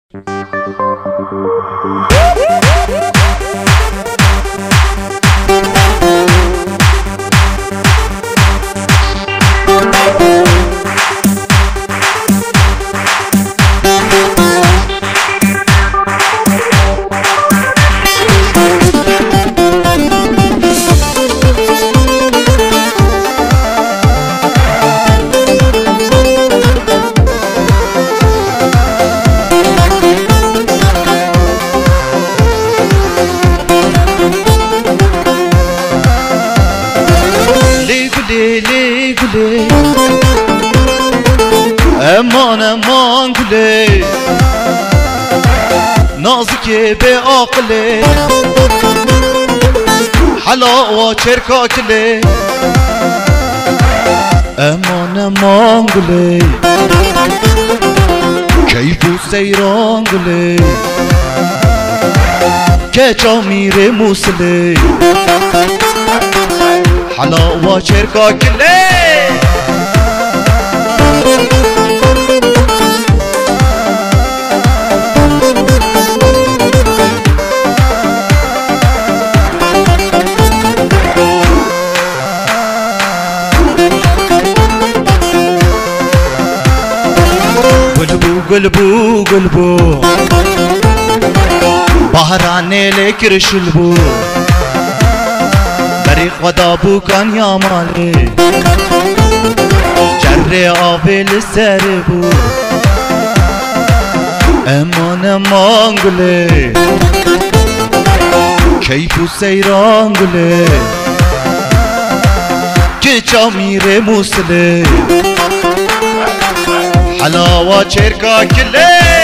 امان امان گله نازکه به عقله حلاوه چرکاکله امان امان گله کیف و سیران گله که جا میره موسله حلاوه چرکاکله قلبو قلبو بحرانه لکر شلبو طریق ودابو کان یا ماله جر آبل سربو امان امان گله کیف و سیران گله که جا میره موسله حلاوه چرکاکله